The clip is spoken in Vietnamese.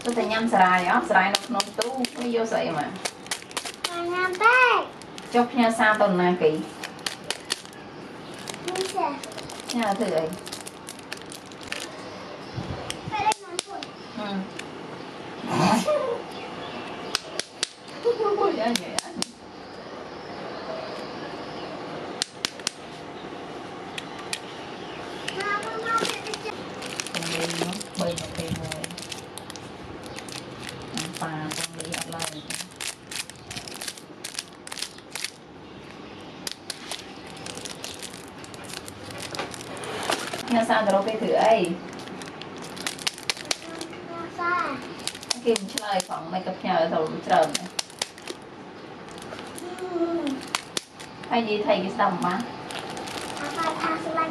tôi thấy nhâm xài á, xài nó tú mới vô sậy mà. Chốc nha sao tuần nào kỹ. Nha thử ấy. Ôi dạ nhẹ. Bây giờ thì rồi pha con đi ở lại nha sao rồi cái thử ấy kim chơi khoảng mấy cặp nhà rồi trời hay gì thầy cái sầm má